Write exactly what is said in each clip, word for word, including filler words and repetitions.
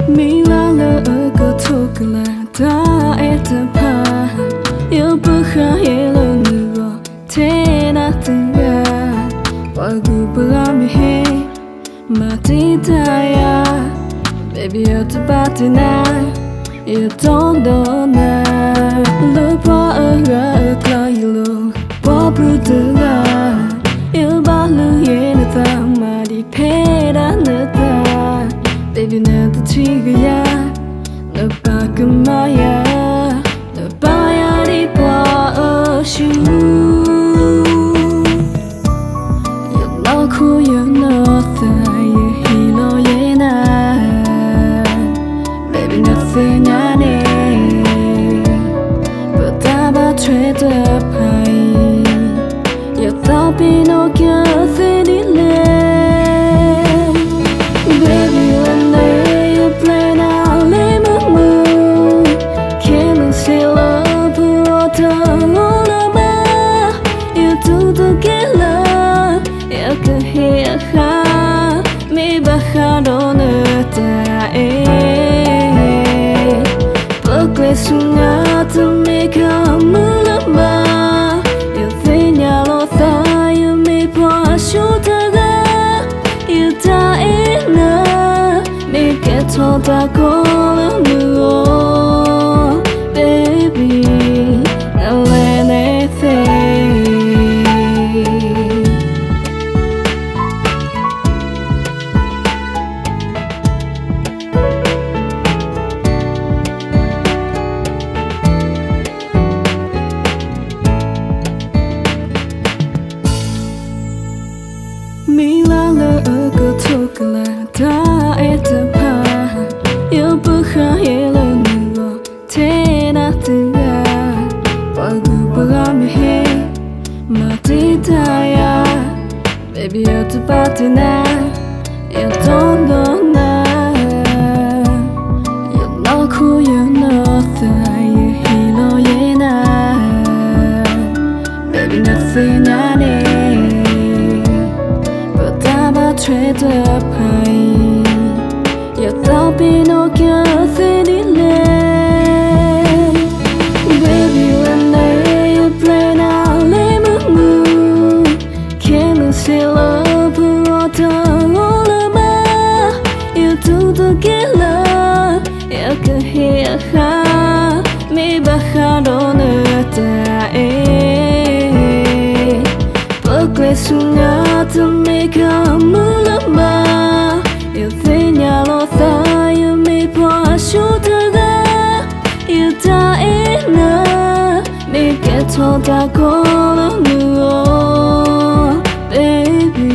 Mi la lỡ có thuộc là ta et pa yêu bơ khá ye lo nửa thế na tanga wa gu bơ mi he ma ti ta ya baby you're the bad na you don't know na lo pa a ga ka you pa bru ta yêu ba lu ye na ta ma di pe da na ta baby na ta chi ga ya na pa ka ma ya na pa ya di pa a shu you know who you know ta ye hi lo ye na baby nothing I need but ta ba tre ta pai you thought be no girl thing le baby when they you play now let me move can't say love for the all ma you do the get love you can hear ha me ba ha do na ta eh porque sunga to make a move ma you think ya lo ta you me pa shoot ga you ta ina me get to the call no baby no anything mi la lỡ có thuộc là ta et pa yêu bơ khá ye lo nửa thế na tanga wa gu bơ mi he ma ti ta ya baby you're the bad na you don't know na you know who you know ta ye hi lo ye na baby nothing I need tre ta pai you thought be no girl thing le baby when they you play now let me move can't say love for the all ma you do the get love you can hear ha me ba ha do na ta eh porque sunga to make a move ma you think ya lo ta you me pa shoot ga you ta ina me get to the call no baby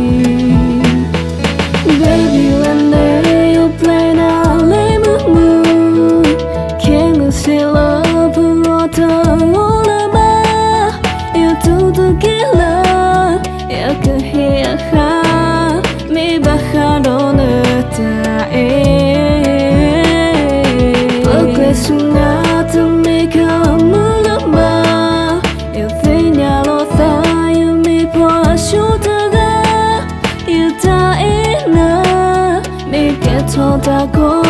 baby when they you play now let me move can't say love for the all ma you do the get love you can hear ha me ba ha do na ta eh porque sunga to make a move ma you think ya lo ta you me pa shoot ga you ta ina me get to the go